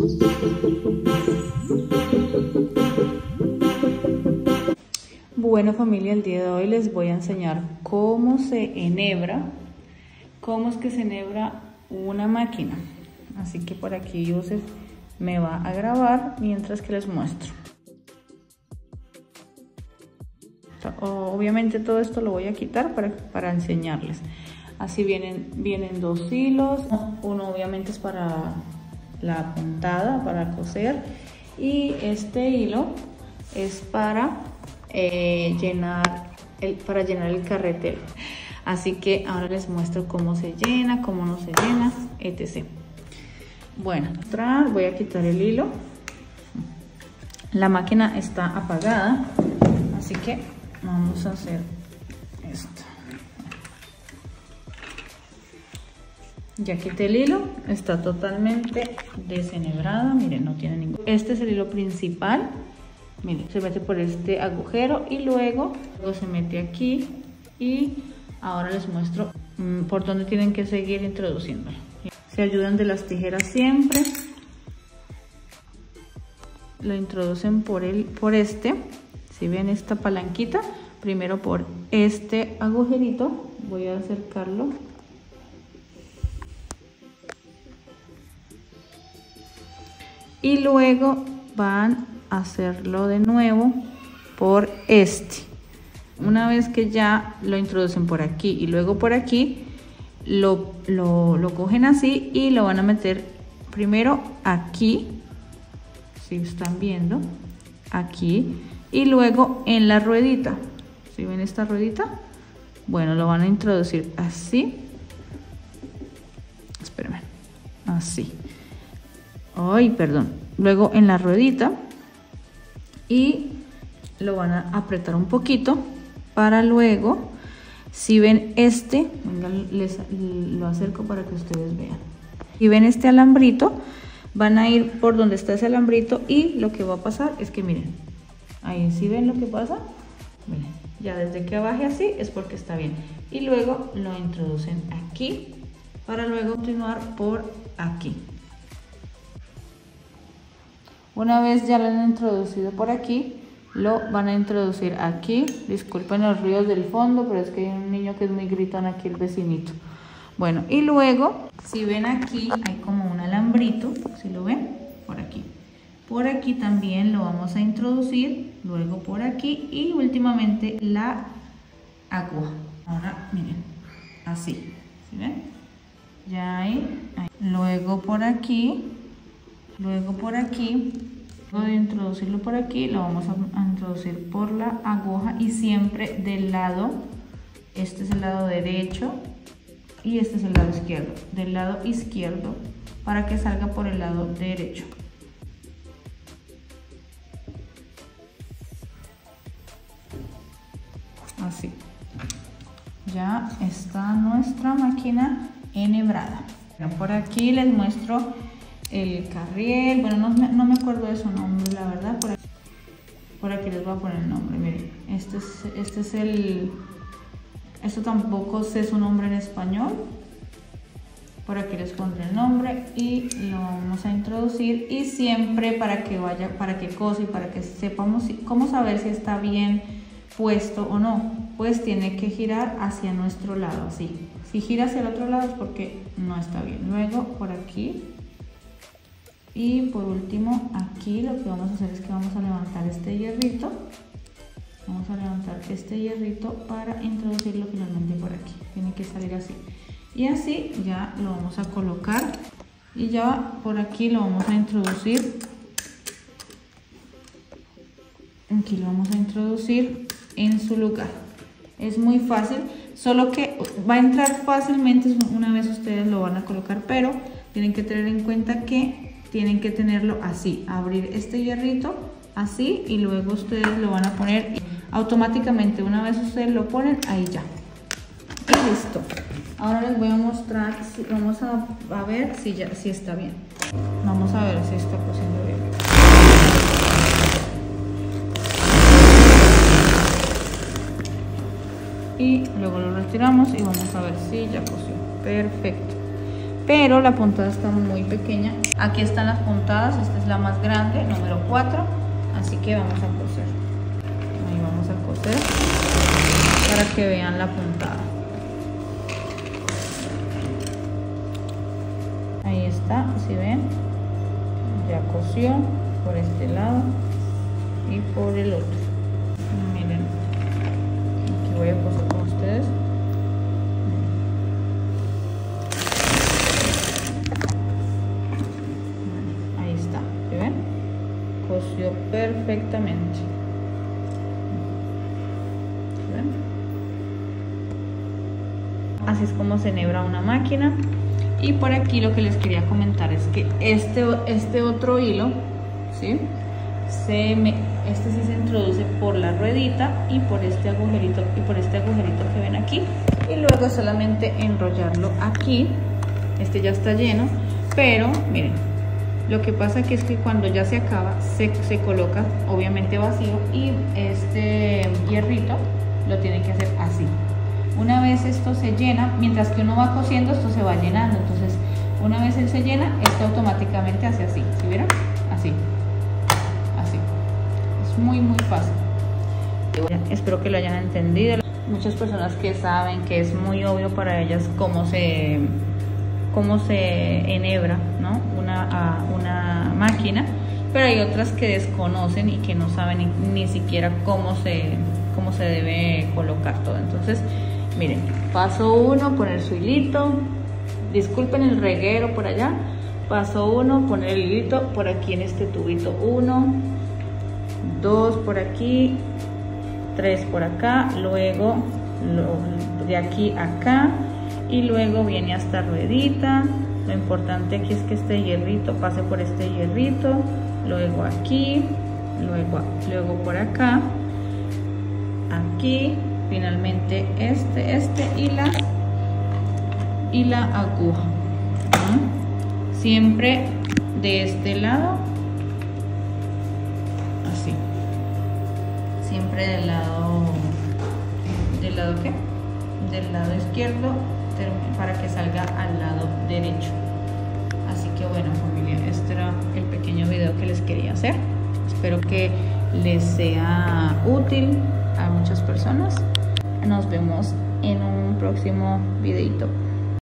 Bueno familia, el día de hoy les voy a enseñar cómo se enhebra, cómo es que se enhebra una máquina. Así que por aquí Yusef me va a grabar mientras que les muestro. Obviamente todo esto lo voy a quitar para enseñarles. Así vienen dos hilos, uno obviamente es para la puntada, para coser, y este hilo es para llenar el carretel. Así que ahora les muestro cómo se llena, cómo no se llena, etc. Bueno, voy a quitar el hilo. La máquina está apagada, así que vamos a hacer esto. Ya quité el hilo, está totalmente desenhebrada, miren, no tiene ningún. Este es el hilo principal, miren, se mete por este agujero y luego se mete aquí, y ahora les muestro por dónde tienen que seguir introduciéndolo. Se ayudan de las tijeras siempre, lo introducen por este. Si ven esta palanquita, primero por este agujerito, voy a acercarlo. Y luego van a hacerlo de nuevo por este. Una vez que ya lo introducen por aquí y luego por aquí, lo cogen así y lo van a meter primero aquí, si están viendo, aquí. Y luego en la ruedita, ¿sí ven esta ruedita? Bueno, lo van a introducir así. Espérenme, así. Ay, perdón. Luego en la ruedita y lo van a apretar un poquito para luego, si ven este, venga, lo acerco para que ustedes vean. Si ven este alambrito, van a ir por donde está ese alambrito y lo que va a pasar es que miren, ahí sí ven lo que pasa, miren, ya desde que baje así es porque está bien, y luego lo introducen aquí para luego continuar por aquí. Una vez ya lo han introducido por aquí, lo van a introducir aquí. Disculpen los ruidos del fondo, pero es que hay un niño que es muy gritón aquí, el vecinito. Bueno, y luego, si ven aquí, hay como un alambrito, si lo ven, por aquí. Por aquí también lo vamos a introducir, luego por aquí y últimamente la aguja. Ahora miren, así, ¿sí ven? Ya ahí. Luego por aquí, luego por aquí. Luego de introducirlo por aquí, lo vamos a introducir por la aguja y siempre del lado, este es el lado derecho y este es el lado izquierdo, del lado izquierdo para que salga por el lado derecho. Así. Ya está nuestra máquina enhebrada. Bueno, por aquí les muestro el carriel, bueno, no me acuerdo de su nombre, la verdad. Por aquí les voy a poner el nombre, miren, este es el, esto tampoco sé su nombre en español. Por aquí les pondré el nombre y lo vamos a introducir, y siempre para que cose y para que sepamos cómo saber si está bien puesto o no, pues tiene que girar hacia nuestro lado, así. Si gira hacia el otro lado es porque no está bien. Luego por aquí. Y por último aquí lo que vamos a hacer es que vamos a levantar este hierrito. Vamos a levantar este hierrito para introducirlo finalmente por aquí. Tiene que salir así. Y así ya lo vamos a colocar. Y ya por aquí lo vamos a introducir. Aquí lo vamos a introducir en su lugar. Es muy fácil, solo que va a entrar fácilmente una vez ustedes lo van a colocar, pero tienen que tener en cuenta que tienen que tenerlo así, abrir este hierrito así y luego ustedes lo van a poner automáticamente. Una vez ustedes lo ponen, ahí ya. Y listo. Ahora les voy a mostrar, vamos a ver si está bien. Vamos a ver si está cosiendo bien. Y luego lo retiramos y vamos a ver si ya cosió. Perfecto. pero la puntada está muy pequeña. Aquí están las puntadas, esta es la más grande, número 4, así que vamos a coser. Ahí vamos a coser para que vean la puntada. Ahí está, si ven, ya cosió por este lado y por el otro. Miren, aquí voy a coser con ustedes. Ahí está, ¿sí ven? Cosió perfectamente. ¿Sí ven? Así es como se enhebra una máquina. Y por aquí lo que les quería comentar es que este otro hilo, ¿sí? Este sí se introduce por la ruedita y por este agujerito que ven aquí, y luego solamente enrollarlo aquí. Este ya está lleno, pero miren, lo que pasa que es que cuando ya se acaba se coloca obviamente vacío, y este hierrito lo tienen que hacer así. Una vez esto se llena, mientras que uno va cosiendo, esto se va llenando. Entonces, una vez él se llena, esto automáticamente hace así. ¿Sí vieron? Así. Así. Es muy, muy fácil. Espero que lo hayan entendido. Muchas personas que saben que es muy obvio para ellas cómo se enhebra, ¿no? una máquina, pero hay otras que desconocen y que no saben ni siquiera cómo se debe colocar todo. Entonces, miren, paso 1, poner su hilito. Disculpen el reguero por allá. Paso 1, poner el hilito por aquí en este tubito. 1, 2 por aquí, 3 por acá, luego de aquí a acá, y luego viene hasta ruedita. Lo importante aquí es que este hierrito pase por este hierrito, luego aquí, luego por acá, aquí, finalmente este y la aguja. Siempre de este lado, así, siempre del lado ¿qué? Del lado izquierdo, para que salga al lado derecho. Así que bueno, familia, este era el pequeño video que les quería hacer. Espero que les sea útil a muchas personas. Nos vemos en un próximo videito.